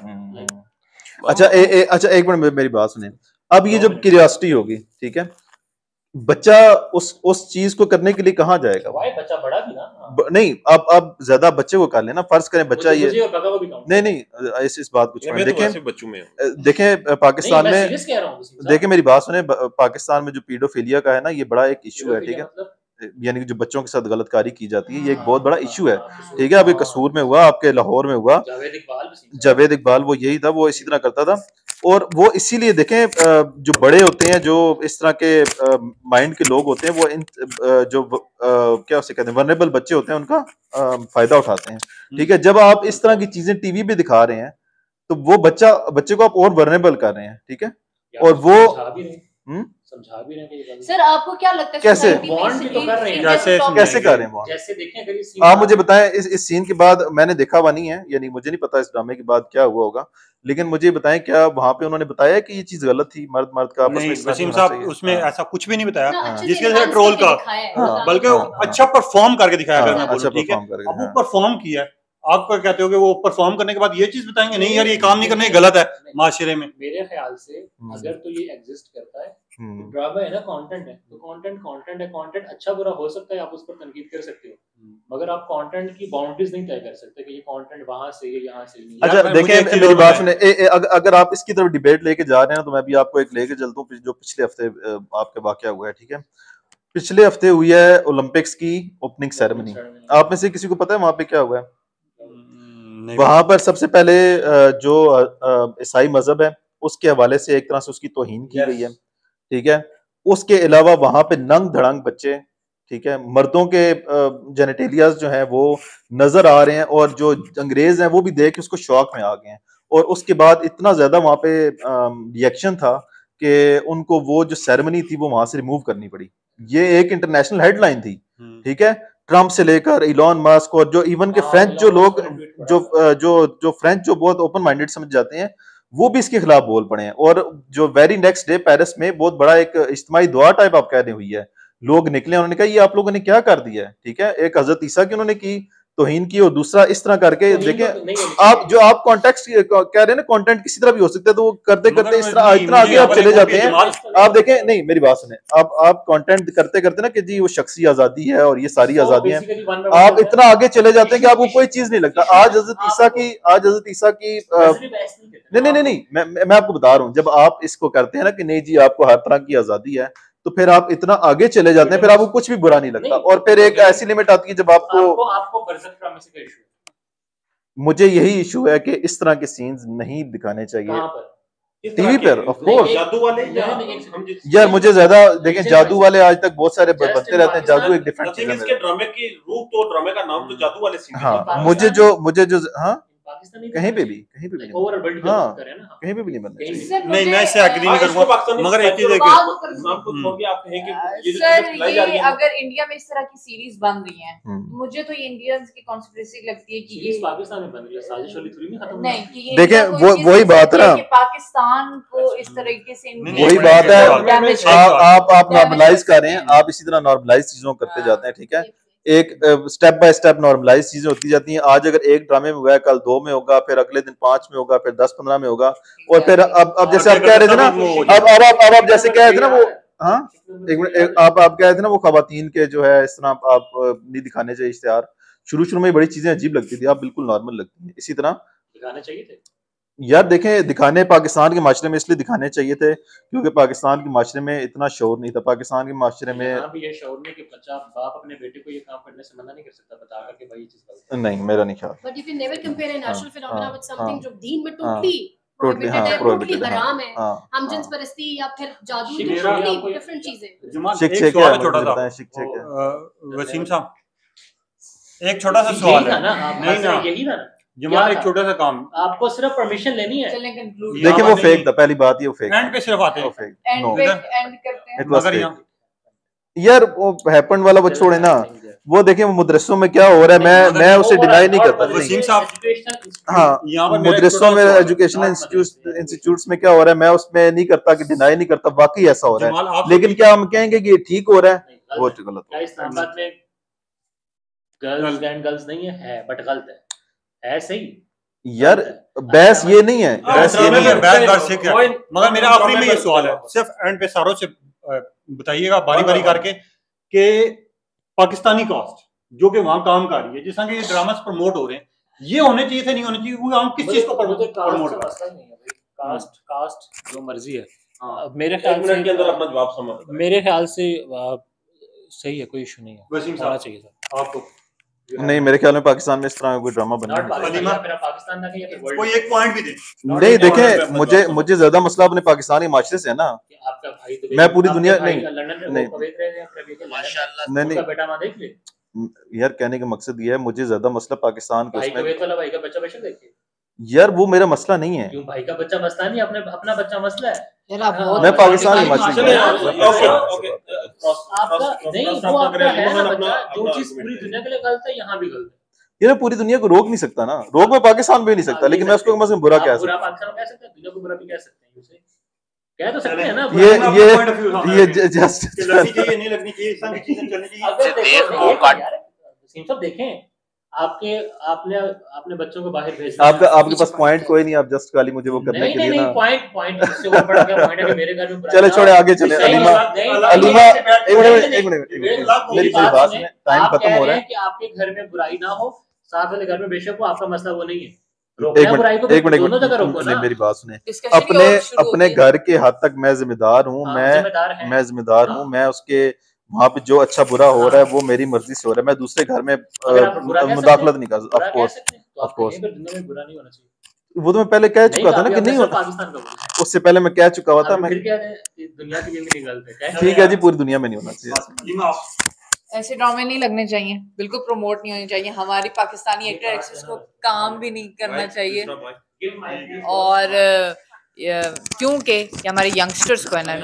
अच्छा एक मिनट मेरी बात सुनिए, अब ये जब क्यूरियोसिटी होगी, ठीक है, बच्चा उस चीज को करने के लिए कहाँ जाएगा? बच्चा बड़ा भी ना नहीं, अब ज्यादा बच्चे को कर लेना, फर्ज करें बच्चा ये नहीं इस बात को देखें पाकिस्तान में, देखें मेरी बात सुने, पाकिस्तान में जो पीडोफिलिया का है ना, ये बड़ा एक इश्यू है, ठीक है? यानी कि जो बच्चों के साथ गलतकारी की जाती है, ये एक बहुत बड़ा इशू है, ठीक है? अभी कसूर में हुआ, आपके लाहौर में हुआ, जावेद इकबाल वो यही था, वो इसी तरह करता था, और वो इसीलिए देखें जो बड़े होते हैं, जो इस तरह के माइंड के लोग होते हैं, वो इन जो क्या उसे कहते हैं वल्नरेबल बच्चे होते हैं, उनका फायदा उठाते हैं, ठीक है? जब आप इस तरह की चीजें टीवी पे दिखा रहे हैं तो वो बच्चे को आप और वल्नरेबल कर रहे हैं, ठीक है? और वो समझा भी रहे हैं सर, आपको क्या लगता है कैसे बॉन्ड भी तो कर रहे हैं, कैसे कर रहे हैं? जैसे देखें अगर इस आप मुझे बताएं, इस सीन के बाद मैंने देखा हुआ नहीं है, यानी मुझे नहीं पता इस ड्रामे के बाद क्या हुआ होगा, लेकिन मुझे बताएं क्या वहां पे उन्होंने बताया कि ये चीज गलत थी, मर्द का आपस में? वसीम साहब उसमें ऐसा कुछ भी नहीं बताया जिसके वजह से ट्रोल का, बल्कि अच्छा परफॉर्म करके दिखाया, अगर मैं बोलूं, ठीक है? अब वो परफॉर्म किया, आप क्या कहते हो कि वो परफॉर्म करने के बाद ये चीज बताएंगे नहीं यार ये काम नहीं करना, गलत है माशरे में? मेरे ख्याल से अगर तो ये एग्जिस्ट करता है, ड्रामा है ना, कंटेंट है, तो कंटेंट है, कंटेंट अच्छा बुरा हो सकता है, आप उस पर तनकीद कर सकते हो, मगर आप कंटेंट की बाउंड्रीज नहीं तय कर सकते कि ये कंटेंट वहां से है यहाँ से नहीं। अच्छा देखें मेरी बात सुने, अगर आप इसकी तरफ डिबेट लेके जा रहे हैं तो मैं भी आपको एक लेके चलता हूँ जो पिछले हफ्ते आपके वाकया हुआ है, ठीक है? पिछले हफ्ते हुई है ओलंपिक्स की ओपनिंग सेरेमनी, आप में से किसी को पता है वहां पे क्या हुआ है? वहां पर सबसे पहले जो ईसाई मजहब है उसके हवाले से एक तरह से उसकी तौहीन की गई है, ठीक है? उसके अलावा वहां पे नंग धड़ंग बच्चे, ठीक है, मर्दों के जेनेटेलियाज जो है वो नजर आ रहे हैं, और जो अंग्रेज हैं वो भी देख के उसको शौक में आ गए हैं। और उसके बाद इतना ज्यादा वहां पे रिएक्शन था कि उनको वो जो सेरेमनी थी वो वहां से रिमूव करनी पड़ी। ये एक इंटरनेशनल हेडलाइन थी, ठीक है, ट्रम्प से लेकर इलॉन मस्क, और जो इवन के फ्रेंच जो लोग जो फ्रेंच जो बहुत ओपन माइंडेड समझ जाते हैं वो भी इसके खिलाफ बोल पड़े हैं। और जो वेरी नेक्स्ट डे पेरिस में बहुत बड़ा एक इज्तिमाई दुआ टाइप आप कह रहे हुई है, लोग निकले, उन्होंने कहा ये आप लोगों ने क्या कर दिया है, ठीक है, एक हजरत ईसा की उन्होंने की तौहीन की, और दूसरा इस तरह करके देखें आप जो आप कॉन्टेक्स्ट कह रहे हैं ना, कंटेंट किसी तरह भी हो सकता है, तो वो करते करते इस तरह इतना आगे आप चले जाते हैं। आप देखें, नहीं मेरी बात सुने, आप कंटेंट करते करते ना कि जी वो शख्सी आजादी है और ये सारी आजादी है, आप इतना आगे चले जाते हैं कि आपको कोई चीज नहीं लगता। आज हजरत ईसा की नहीं, मैं आपको बता रहा हूँ, जब आप इसको करते हैं ना कि नहीं जी आपको हर तरह की आजादी है, तो फिर आप इतना आगे चले जाते हैं, फिर आपको कुछ भी बुरा नहीं लगता। और फिर एक ऐसी लिमिट आती है जब आपको मुझे यही इशू है कि इस तरह के सीन्स नहीं दिखाने चाहिए टीवी पर। ऑफ कोर्स जादू वाले यार मुझे ज्यादा देखें, जादू वाले आज तक बहुत सारे बनते रहते हैं, जादू एक डिफरेंट चीज है। इसके ड्रामे की रूह तो ड्रामे का नाम तो जादू वाले सीन। हाँ मुझे जो हाँ कहीं पे भी हाँ कहीं पे भी नहीं बनना चाहिए। नहीं मैं इससे एग्री नहीं करूंगा, मगर एक चीज देखिए, अगर इंडिया में इस तरह की सीरीज बन रही हैं, मुझे तो ये इंडियंस की कॉन्स्पिरेसी लगती है कि ये पाकिस्तान में बन रही है, साजिश वाली थोड़ी नहीं खत्म नहीं, देखें वही बात है ना, पाकिस्तान को इस तरीके से वही बात है, आप नॉर्मलाइज कर रहे हैं, आप इसी तरह नॉर्मलाइज चीजों करते जाते हैं, ठीक है, एक स्टेप बाय स्टेप नॉर्मलाइज चीजें होती जाती हैं। आज अगर एक ड्रामे में हुआ है, कल 2 में होगा, फिर अगले दिन 5 में होगा, फिर 10-15 में होगा, और फिर अब जैसे आप कह रहे थे ना, अब आप जैसे कह रहे थे ना वो, हाँ एक मिनट, आप कह रहे थे ना वो खवातीन के जो है इस तरह आप नहीं दिखाने चाहिए इश्तिहार, शुरू में बड़ी चीजें अजीब लगती थी, आप बिल्कुल नॉर्मल लगती है, इसी तरह दिखाने चाहिए थे यार। देखें, दिखाने पाकिस्तान के माशरे में इसलिए दिखाने चाहिए थे क्योंकि पाकिस्तान के माशरे में इतना शौर नहीं था। पाकिस्तान के माशरे में भी ये शौर नहीं कि बच्चा बाप अपने बेटे को ये काम करने से मना नहीं कर सकता, बता कर कि भाई ये चीज गलत है। नहीं मेरा नहीं ख्याल, but you can never compare a natural phenomena with something जो दीन में टोटली हराम है। हम जिन्स परस्ती या फिर जादू डिफरेंट चीजें। शिक्षक क्या छोटा सा वसीम साहब, एक छोटा सा सवाल है ना, नहीं ना यही ना जमाल, एक छोटा सा काम, आपको सिर्फ परमिशन लेनी है। देखिए वो फेक था, पहली बात, ये वो फेक एंड पे सिर्फ आते हैं, एंड करते हैं मगर यार वो हैपन वाला वो छोड़े ना, वो देखें वो मदरसों में क्या हो रहा है, मैं उसे डिनाई नहीं करता। वसीम साहब हाँ मदरसों में एजुकेशनल इंस्टीट्यूट्स में क्या हो रहा है, मैं उसमें नहीं करता कि डिनाई नहीं करता, वाकई ऐसा हो रहा है, लेकिन क्या हम कहेंगे कि ये ठीक हो रहा है, वो गलत है। इस्लामाबाद में गर्ल्स एंड गर्ल्स नहीं है बट गलत है सही यार, बहस ये नहीं है, बहस ये नहीं है। मगर मेरा आखिरी में ये सवाल है, सिर्फ एंड पे सारों से बताइएगा बारी बारी करके कि पाकिस्तानी कास्ट जो कि वहां काम कर रही है, जिस तरह के ये ड्रामास प्रमोट हो रहे हैं, ये होने चाहिए थे नहीं होने चाहिए, क्योंकि हम किस चीज को प्रमोट कर रहे हैं? कास्ट जो मर्जी है। मेरे ख्याल से के अंदर अपना जवाब समझ, मेरे ख्याल से सही है, कोई इशू नहीं है, होना चाहिए था आपको। नहीं मेरे ख्याल में पाकिस्तान में इस तरह कोई ड्रामा बना कोई एक पॉइंट भी दे नहीं। देखें मुझे ज्यादा मसला अपने पाकिस्तानी माशरे से है ना, मैं पूरी दुनिया नहीं यार, कहने का मकसद ये है, मुझे ज्यादा मसला पाकिस्तान का यार, वो मेरा मसला नहीं है। क्यों भाई का बच्चा मसला नहीं, अपना बच्चा मसला है। मैं पाकिस्तानी माशरे जो चीज पूरी दुनिया के लिए गलत है यहाँ भी गलत है। ये पूरी दुनिया को रोक नहीं सकता ना, रोक मैं पाकिस्तान भी नहीं सकता, लेकिन मैं उसको कम बुरा कह सकता हूँ, दुनिया को बुरा भी कह सकते हैं, उसे कह तो सकते हैं ना। ये जस्ट नहीं लगनी चाहिए। देखें आपने बच्चों को बाहर भेजना, आपके पास पॉइंट कोई नहीं, आप जस्ट खाली मुझे वो करने के लिए ना पॉइंट इससे ऊपर बढ़ गया, पॉइंट है कि मेरे घर में चले छोड़े आगे चले। अलीमा एक मिनट मेरी बात सुने, टाइम खत्म हो रहा है। कि आपके घर में बुराई ना हो, साथ वाले घर में बेशक हो, आपका मसला वो नहीं है। एक मिनट मेरी बात सुने, अपने घर के हद तक मैं जिम्मेदार हूँ, मैं जिम्मेदार हूँ, मैं उसके वहाँ पे जो अच्छा बुरा हो रहा है वो मेरी मर्जी से हो रहा है, मैं दूसरे घर में मुदाखलत नहीं कर। ऑफ कोर्स वो तो मैं पहले कह चुका था ना कि नहीं होता, उससे पहले मैं कह चुका हुआ था। मैं दुनिया की भी नहीं गलत है, ठीक है जी, पूरी दुनिया में नहीं होना चाहिए। ऐसे ड्रामे नहीं लगने चाहिए, बिल्कुल प्रमोट नहीं होने चाहिए। हमारी पाकिस्तानी एक्टर एक्ट्रेस को काम भी नहीं करना चाहिए, और क्योंकि हमारे यंगस्टर्स को है ना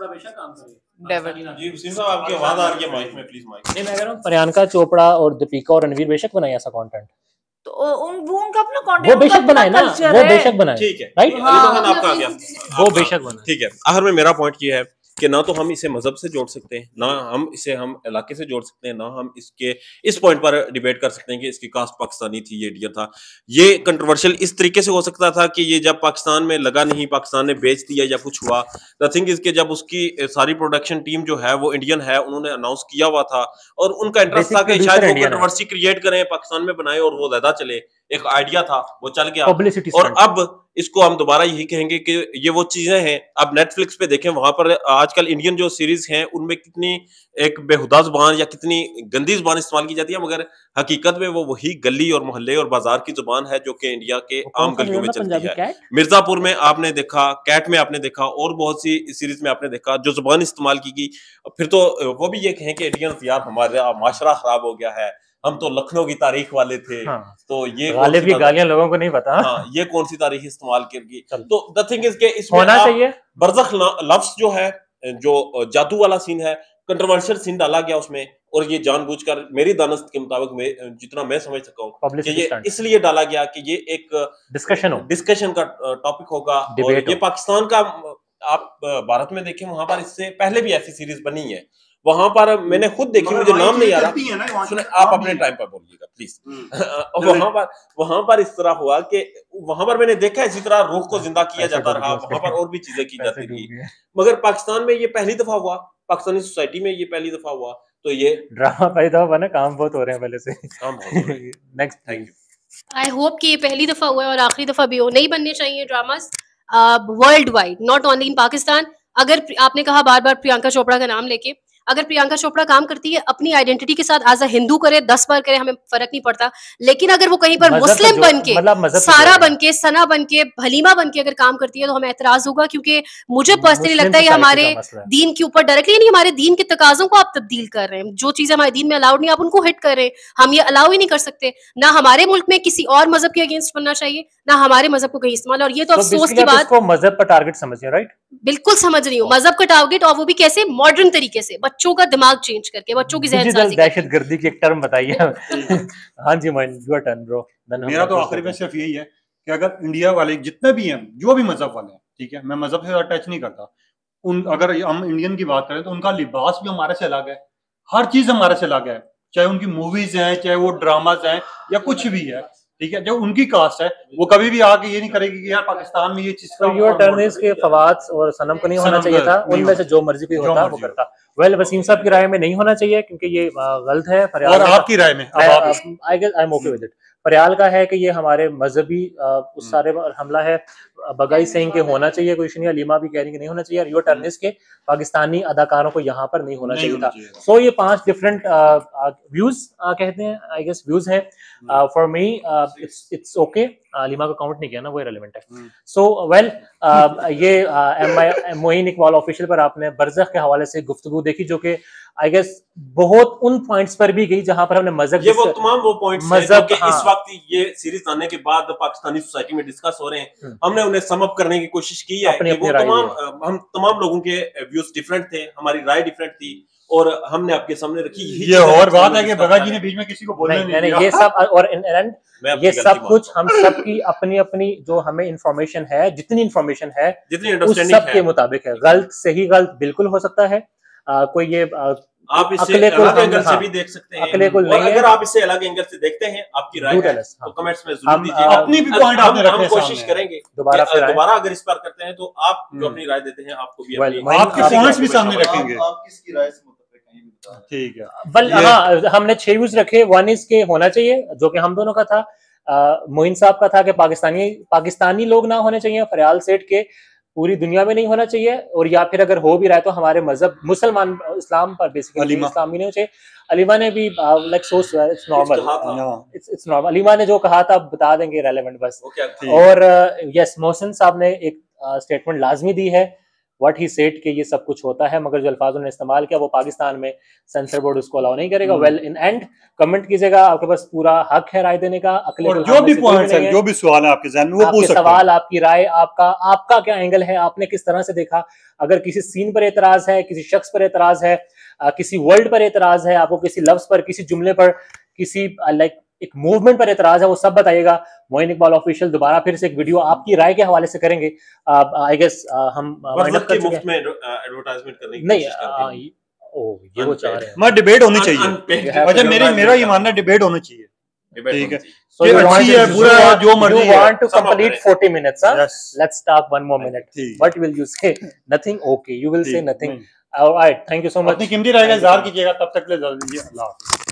प्रियंका चोपड़ा और दीपिका और रणवीर बेशक बनाए ऐसा कंटेंट, तो वो उनका अपना कंटेंट वो बेशक बनाए ना, वो बेशक बनाए, ठीक है, राइट, आपका आ गया, वो बेशक बनाए, ठीक है। आखिर में मेरा पॉइंट ये है कि ना तो हम इसे मजहब से जोड़ सकते हैं, ना हम इसे हम इलाके से जोड़ सकते हैं, ना हम इसके इस पॉइंट पर डिबेट कर सकते हैं कि इसकी कास्ट पाकिस्तानी थी, ये इंडियन था। ये कंट्रोवर्शियल इस तरीके से हो सकता था कि ये जब पाकिस्तान में लगा नहीं, पाकिस्तान ने बेच दिया या कुछ हुआ। द थिंग इज के जब उसकी सारी प्रोडक्शन टीम जो है वो इंडियन है, उन्होंने अनाउंस किया हुआ था और उनका इंटरेस्ट था कि शायद वो कंट्रोवर्सी क्रिएट करें, पाकिस्तान में बनाए और वो ज्यादा चले, एक आइडिया था, वो चल गया। और अब इसको हम दोबारा यही कहेंगे कि ये वो चीजें हैं। अब नेटफ्लिक्स पे देखें, वहां पर आजकल इंडियन जो सीरीज हैं उनमें कितनी एक बेहुदा जुबान या कितनी गंदी जुबान इस्तेमाल की जाती है, मगर हकीकत में वो वही गली और मोहल्ले और बाजार की जुबान है जो कि इंडिया के आम गलियों में चलती है। मिर्जापुर में आपने देखा, कैट में आपने देखा, और बहुत सी सीरीज में आपने देखा जो जुबान इस्तेमाल की गई। फिर तो वो भी ये कहें कि इंडियन यार हमारा माशरा खराब हो गया है, हम तो लखनऊ की तारीख वाले थे। हाँ, तो ये गालियां लोगों को नहीं पता। हाँ, ये कौन सी तारीख इस्तेमाल की। तो द थिंग इज के इसमें होना चाहिए बरज़ख लफ्ज़ जो है, जो जादू वाला सीन है, कंट्रोवर्शियल सीन डाला गया उसमें, और ये जानबूझकर मेरी दानस्त के मुताबिक जितना मैं समझ सका हूँ कि ये इसलिए डाला गया कि ये एक डिस्कशन का टॉपिक होगा। और ये पाकिस्तान का, आप भारत में देखें वहां पर इससे पहले भी ऐसी सीरीज बनी है, वहां पर मैंने खुद देखी, मुझे नाम नहीं आ रहा, सुने आप अपने टाइम पर बोलिएगा प्लीज। वहां पर इस तरह हुआ कि वहां पर मैंने देखा इसी तरह रूह को जिंदा किया जाता रहा, वहां पर और भी चीजें की जाती थी, मगर पाकिस्तान में ये पहली दफा हुआ, पाकिस्तानी सोसाइटी में ये पहली दफा हुआ। तो ये ड्रामा पहली दफा बना, काम बहुत हो रहे हैं पहले से, काम next, thank you. I hope कि ये पहली दफा हुआ है और आखिरी दफा भी हो। नहीं बनने चाहिए dramas world wide, not only in Pakistan. अगर आपने कहा बार बार प्रियंका चोपड़ा का नाम लेके, अगर प्रियंका चोपड़ा काम करती है अपनी आइडेंटिटी के साथ, एज अ हिंदू करे 10 बार करे, हमें फर्क नहीं पड़ता, लेकिन अगर वो कहीं पर मुस्लिम बनके, सारा बनके, सना बनके, हलीमा बनके अगर काम करती है तो हमें एतराज होगा, क्योंकि मुझे पर्सनली लगता है ये हमारे दीन के ऊपर डायरेक्टली नहीं, हमारे दीन के तकाजों को आप तब्दील कर रहे हैं। जो चीजें हमारे दीन में अलाउड नहीं, आप उनको हिट कर रहे हैं, हम ये अलाउ ही नहीं कर सकते। ना हमारे मुल्क में किसी और मजहब के अगेंस्ट बनना चाहिए, ना हमारे मजहब को कहीं इस्तेमाल। और ये तो अफसोस की बात, मजहब का टारगेट समझिए, राइट? बिल्कुल समझ रही हूँ, मजहब का टारगेट, और वो भी कैसे, मॉडर्न तरीके से, बच्चों का दिमाग चेंज करके, बच्चों की ज़हनसाज़ी, दहशतगर्दी की एक टर्म बताइए। हाँ जी, योर टर्न ब्रो। मेरा तो आखिरी में सिर्फ यही है कि अगर इंडिया वाले जितने भी हैं, जो भी मजहब वाले हैं, ठीक है, मैं मजहब से अटैच नहीं करता, अगर हम इंडियन की बात करें तो उनका लिबास भी हमारे से अलग है, हर चीज हमारे से अलग है, चाहे उनकी मूवीज हैं, चाहे वो ड्रामाज हैं, या कुछ भी है, ठीक है। जो उनकी कास्ट है वो कभी भी आके ये नहीं करेगी कि यार पाकिस्तान में ये चीज। योर टर्न इज के फवाद और सनम को नहीं होना चाहिए था, उनमें से जो मर्जी कोई होता वो करता। वेल, वसीम साहब की राय में नहीं होना चाहिए क्योंकि ये गलत है। और आपकी राय में I guess I am okay with it. Faryal का है कि ये हमारे मजहबी उस सारे हमला है, बगाई सिंह के होना चाहिए, कोई नहीं, अलीमा भी कह रही कि नहीं होना चाहिए, और योर टर्न इज के पाकिस्तानी अदाकारों को यहाँ पर नहीं होना चाहिए था। सो ये 5 डिफरेंट व्यूज कहते हैं, आई गेस व्यूज हैं। For me it's okay, Aleema को काउंट नहीं किया ना, वो इरेलेवेंट है। सो वेल, ये मोइन इकबाल ऑफिशियल पर आपने बरज़ख के हवाले से गुफ्तगू देखी, जो कि आई गेस बहुत उन पॉइंट्स पर भी गई जहां पर हमने मजहब, ये वो तमाम वो पॉइंट्स हैं जो कि इस वक्त ये सीरीज आने के बाद पाकिस्तानी सोसाइटी में डिस्कस हो रहे हैं, हमने उन्हें सम अप करने की कोशिश की है कि वो हम तमाम लोगों के व्यूज डिफरेंट थे, हमारी राय डिफरेंट थी, और हमने आपके सामने रखी। ये और बात है कि भगत जी ने बीच में किसी को बोलने नहीं दिया। ये सब, और ये सब कुछ हम सब की अपनी अपनी जो हमें इंफॉर्मेशन है, जितनी इंफॉर्मेशन है, उस सब के मुताबिक है। गलत सही गलत बिल्कुल हो सकता है, कोई ये आप इसे अलग एंगल से भी देख सकते हैं, और अगर आप इसे अलग एंगल से देखते हैं, आपकी राय है तो कमेंट्स में जरूर दीजिए। अपनी भी पॉइंट आपने रखने, हम कोशिश करेंगे दोबारा अगर इस बार करते हैं तो आप जो अपनी राय देते हैं, आपको भी आपके पॉइंट्स भी सामने रखेंगे। आप किसकी राय से मुतफिक हैं, ठीक है। बल हाँ, हमने 6 व्यूज रखे। 1 इज के होना चाहिए, जो कि हम दोनों का था, मोइन साहब का था कि पाकिस्तानी लोग ना होने चाहिए, फरियाल सेठ के पूरी दुनिया में नहीं होना चाहिए, और या फिर अगर हो भी रहा है तो हमारे मजहब मुसलमान इस्लाम पर बेसिकली इस्लाम भी नहीं होना चाहिए। अलीमा ने भी like so it's normal, it's normal. Aleema ने जो कहा था बता देंगे, रेलेवेंट बस। और यस, मोहसिन साहब ने एक स्टेटमेंट लाजमी दी है व्हाट ही सेड कि ये सब कुछ होता है, मगर जो अल्फाज उन्होंने इस्तेमाल किया वो पाकिस्तान में सेंसर बोर्ड उसको अलाउ नहीं करेगा। वेल इन एंड कमेंट कीजिएगा, आपके पास पूरा हक है राय देने का। और जो भी पॉइंट्स हैं, जो भी सवाल है आपके ज़हन में वो पूछ सकते हैं। सवाल, आपकी राय, आपका क्या एंगल है, आपने किस तरह से देखा। अगर किसी सीन पर एतराज है, किसी शख्स पर एतराज है, किसी वर्ड पर एतराज है, आपको किसी लफ्ज पर, किसी जुमले पर, किसी लाइक एक मूवमेंट पर एतराज है, वो सब बताइएगा। मोइन इकबाल ऑफिशियल दोबारा फिर से एक वीडियो आपकी राय के हवाले से करेंगे। आई गेस हम मुफ्त में एडवर्टाइजमेंट करने की कोशिश करते हैं। ये वो चाह रहे हैं। मैं डिबेट होनी चाहिए। अच्छा, मेरा ये मानना है डिबेट होनी चाहिए। ठीक है, so you want जो मर्जी you want to complete 40 minutes, huh? Yes. Let's talk one more minute. What will you say? Nothing? Okay, you will say nothing. All right, thank you so much. अपनी कीमती राय का इज़हार कीजिएगा, तब तक ले जाइए। अल्लाह हाफ़िज़।